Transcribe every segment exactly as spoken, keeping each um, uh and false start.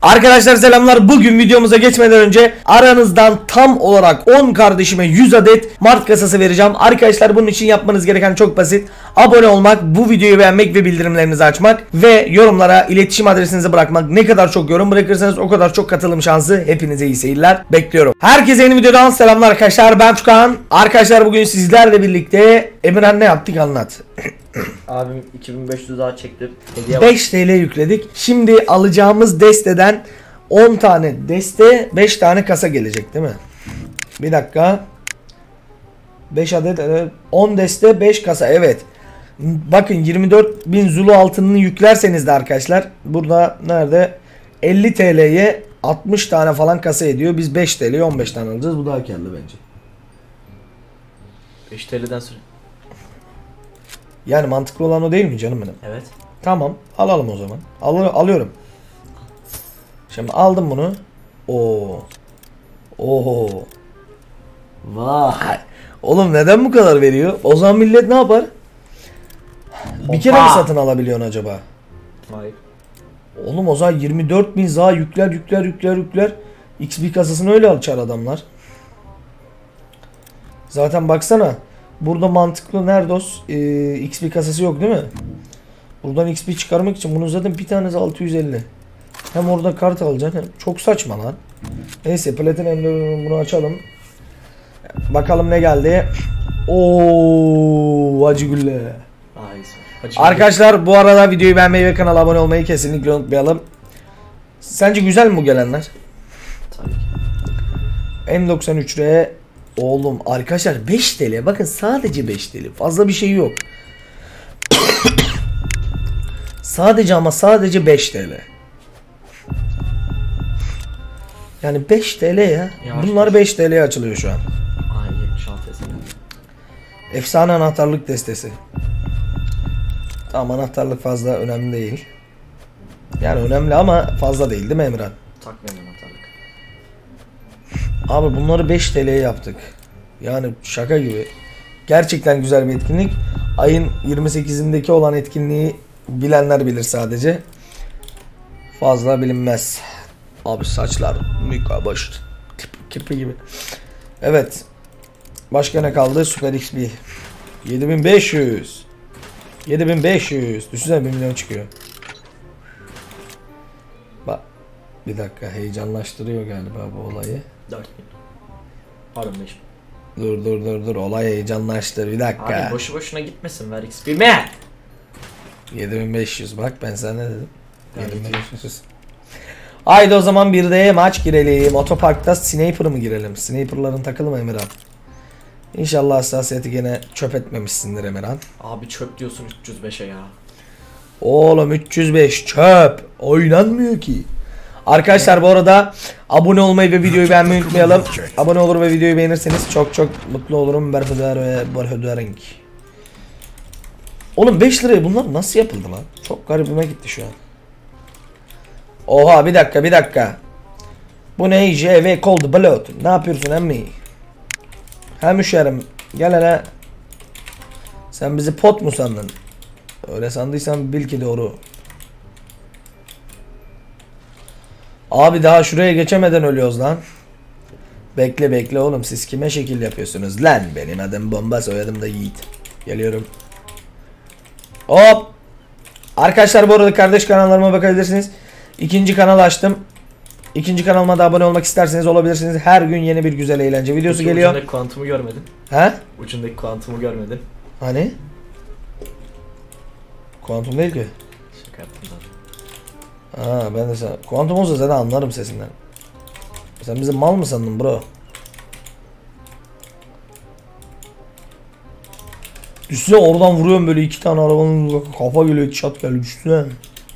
Arkadaşlar selamlar. Bugün videomuza geçmeden önce aranızdan tam olarak on kardeşime yüz adet Mart kasası vereceğim. Arkadaşlar bunun için yapmanız gereken çok basit. Abone olmak, bu videoyu beğenmek ve bildirimlerinizi açmak ve yorumlara iletişim adresinizi bırakmak. Ne kadar çok yorum bırakırsanız o kadar çok katılım şansı. Hepinize iyi seyirler. Bekliyorum. Herkese yeni videodan selamlar arkadaşlar. Ben Furkan. Arkadaşlar bugün sizlerle birlikte Emirhan ne yaptık anlat. Abim iki bin beş yüz daha çektim. Hediye beş TL yükledik. Şimdi alacağımız desteden on tane deste, beş tane kasa gelecek değil mi? Bir dakika. beş adet, on deste, beş kasa, evet. Bakın yirmi dört bin Zulu altınını yüklerseniz de arkadaşlar burada nerede elli TL'ye altmış tane falan kasa ediyor. Biz beş TL'ye on beş tane alacağız. Bu daha karlı bence. beş TL'den sonra. Yani mantıklı olan o değil mi canım benim? Evet. Tamam, alalım o zaman. Al alıyorum. Şimdi aldım bunu. Oo. Oo. Vay. Oğlum neden bu kadar veriyor? O zaman millet ne yapar? Bir kere mi satın alabiliyorsun acaba? Hayır. Oğlum o zaman yirmi dört bin za yükler yükler yükler yükler. X P kasasını öyle açar adamlar. Zaten baksana. Burada mantıklı nerede o? Ee, X P kasası yok değil mi? Buradan X P çıkarmak için bunun zaten bir tanesi altı yüz elli. Hem orada kart alacaksın hem çok saçma lan. Neyse Platinum bunu açalım. Bakalım ne geldi. Oo, acı gülle. Arkadaşlar bu arada videoyu beğenmeyi ve kanala abone olmayı kesinlikle unutmayalım. Sence güzel mi bu gelenler? Tabii ki. M doksan üç R. Oğlum arkadaşlar beş TL, bakın sadece beş TL, fazla bir şey yok. Sadece ama sadece beş TL. Yani beş TL ya. Yavaş Bunlar yavaş. beş TL'ye açılıyor şu an. Ay yetmiş altı eseri. Efsane anahtarlık destesi. Tamam, anahtarlık fazla önemli değil. Yani önemli ama fazla değil değil mi Emran? Takmayalım anahtarlık. Abi bunları beş TL'ye yaptık. Yani şaka gibi. Gerçekten güzel bir etkinlik. Ayın yirmi sekizindeki olan etkinliği bilenler bilir sadece. Fazla bilinmez. Abi saçlar mükabaş kirpi gibi. Evet. Başka ne kaldı? Süper X P. yedi bin beş yüz. yedi bin beş yüz. Düşünsene bir milyon çıkıyor. Bak. Bir dakika, heyecanlaştırıyor galiba bu olayı. dört bin. Pardon beş bin. Dur dur dur dur, olay heyecanlaştır, bir dakika. Abi boşu boşuna gitmesin, ver X P mi? yedi bin beş yüz, bak ben sana ne dedim? yedi bin beş yüz. Haydi o zaman bir de maç girelim. Otoparkta sniper mı girelim? Sniperların takılı mı Emirhan? İnşallah hassasiyeti gene çöp etmemişsindir Emirhan. Abi çöp diyorsun üç yüz beşe ya. Oğlum üç yüz beş çöp. Oynanmıyor ki. Arkadaşlar bu arada abone olmayı ve videoyu beğenmeyi unutmayalım. Abone olur ve videoyu beğenirseniz çok çok mutlu olurum. Berhudar ve Berhudarenk. Oğlum beş liraya bunlar nasıl yapıldı lan? Çok garibime gitti şu an. Oha, bir dakika bir dakika. Bu ne? J V Cold Blood. Ne yapıyorsun emmi? Hemşerim gel hele. Sen bizi pot mu sandın? Öyle sandıysan bil ki doğru. Abi daha şuraya geçemeden ölüyoruz lan. Bekle bekle oğlum, siz kime şekil yapıyorsunuz lan? Benim adım Bomba, soyadım da Yiğit. Geliyorum. Hop. Arkadaşlar bu arada kardeş kanallarıma bakabilirsiniz. İkinci kanal açtım. İkinci kanalıma da abone olmak isterseniz olabilirsiniz. Her gün yeni bir güzel eğlence videosu Peki, geliyor. Ucundaki kuantumu görmedin. He? Ucundaki kuantumu görmedin. Hani? Kuantum değil ki. Şaka yaptım zaten. Ha, ben de sana kuantum olsa zaten anlarım sesinden. Sen bizi mal mı sandın bro? Düşsene oradan vuruyorum böyle, iki tane arabanın kafa geliyor, iki şat geliyor, düşsene.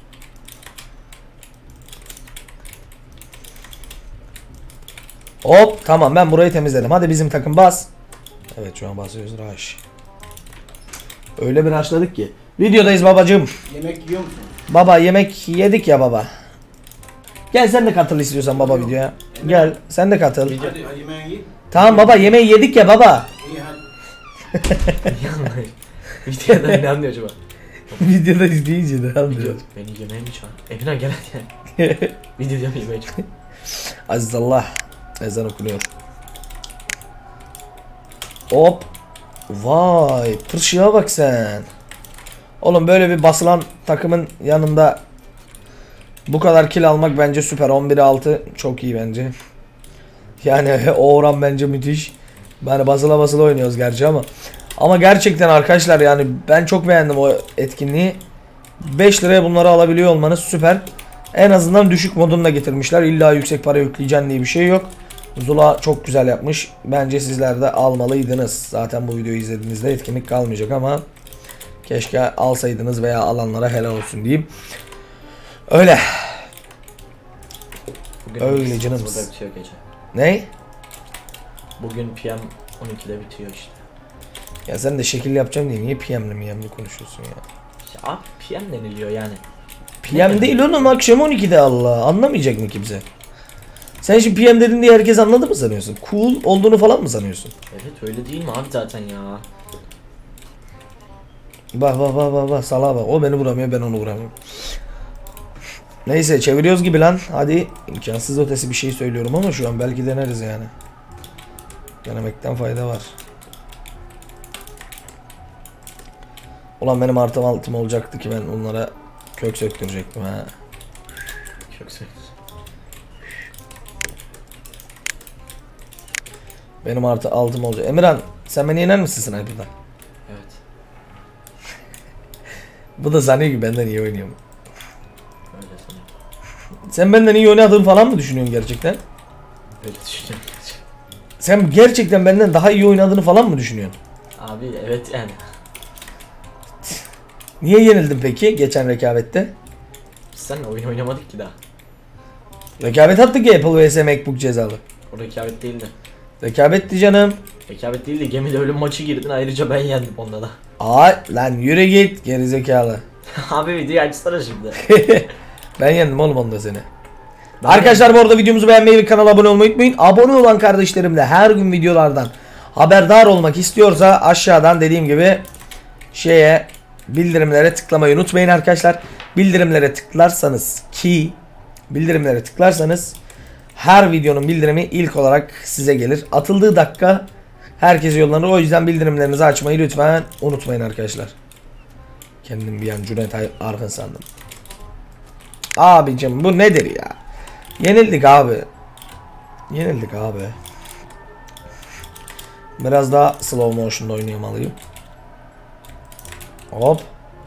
Hop tamam, ben burayı temizledim. Hadi bizim takım bas. Evet şu an basıyoruz rush. Öyle bir rushladık ki. Videodayız babacığım. Yemek yiyor musun? Baba yemek yedik ya baba. Gel sen de katıl istiyorsan baba videoya. Gel sen de katıl. Video. Hadi, hadi yemeği ye. Tamam baba, yemeği yedik ya baba. İyi hadi. Videodan ne anlıyor acaba? Videoda izleyince de Video, anlıyor. beni yemeğe mi çağır? Emirhan gel hadi yani. Videoda mı yemeğe çağır? Azizallah. Ezan okunuyor. Hop. Vay. Pırşıya bak sen. Oğlum böyle bir basılan takımın yanında bu kadar kill almak bence süper. on bire altı çok iyi bence. Yani o oran bence müthiş. Yani basıla basıla oynuyoruz gerçi ama. Ama gerçekten arkadaşlar yani ben çok beğendim o etkinliği. beş liraya bunları alabiliyor olmanız süper. En azından düşük modunu da getirmişler. İlla yüksek para yükleyeceksin diye bir şey yok. Zula çok güzel yapmış. Bence sizler de almalıydınız. Zaten bu videoyu izlediğinizde etkinlik kalmayacak ama keşke alsaydınız veya alanlara helal olsun diyeyim. Öyle. Bugün Öyle canım. Burada bitiyor gece. Ne? Bugün P M on ikide bitiyor işte. Ya sen de şekil yapacağım diye niye P M'le mi M'le konuşuyorsun ya? İşte abi P M deniliyor yani. P M değil oğlum, akşam on ikide Allah. Anlamayacak mı kimse? Sen şimdi P M dedin diye herkes anladı mı sanıyorsun? Cool olduğunu falan mı sanıyorsun? Evet öyle değil mi abi zaten ya? Bak bak bak bak bak salağa bak. O beni vuramıyor, ben onu vuramıyorum. Neyse çeviriyoruz gibi lan. Hadi imkansız ötesi bir şey söylüyorum ama şu an belki deneriz yani. Denemekten fayda var. Ulan benim artım altım olacaktı ki ben onlara kök söktürecektim ha. Çok sevindim. Benim artı altım olacak. Emirhan sen beni yener misin sniper'dan? Evet. Bu da sanıyor ki benden iyi oynuyorum. Öyle sanıyorum. Sen benden iyi oynadığını falan mı düşünüyorsun gerçekten? Öyle düşünüyorum. Sen gerçekten benden daha iyi oynadığını falan mı düşünüyorsun? Abi evet yani. Niye yenildin peki geçen rekabette? Biz seninle oyun oynamadık ki daha. Rekabet attık ya Apple vs MacBook cezalı. O rekabet değildi. Rekabetti canım. Rekabet değildi, gemide ölüm maçı girdin, ayrıca ben yendim onda da. Aa lan yürü git gerizekalı. Abi videoyu açsana şimdi. Ben yendim oğlum onda seni. Ben Arkadaşlar bu arada videomuzu beğenmeyi ve kanala abone olmayı unutmayın. Abone olan kardeşlerim de her gün videolardan haberdar olmak istiyorsa aşağıdan dediğim gibi şeye bildirimlere tıklamayı unutmayın arkadaşlar. Bildirimlere tıklarsanız ki bildirimlere tıklarsanız her videonun bildirimi ilk olarak size gelir. Atıldığı dakika herkese yollanır. O yüzden bildirimlerinizi açmayı lütfen unutmayın arkadaşlar. Kendim bir an Cüneyt Arkın sandım. Abicim bu nedir ya? Yenildik abi. Yenildik abi. Biraz daha slow motion'da oynayamalıyım. Hop.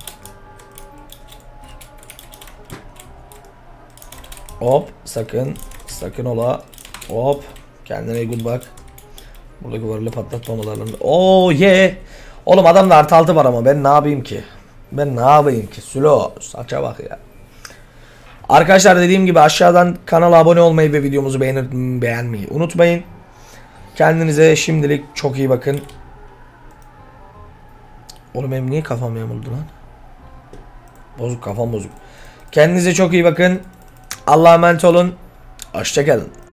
Hop. Sakın. Sakın ola. Hop. Kendine good bak. Buradaki varlığı patlatmamalarını. Oo ye. Oğlum adamda artı altı var ama ben ne yapayım ki? Ben ne yapayım ki? Sülo. Saça bak ya. Arkadaşlar dediğim gibi aşağıdan kanala abone olmayı ve videomuzu beğenir, beğenmeyi unutmayın. Kendinize şimdilik çok iyi bakın. Oğlum benim niye kafam yamuldu lan? Bozuk, kafam bozuk. Kendinize çok iyi bakın. Allah'a emanet olun. Hoşça kalın.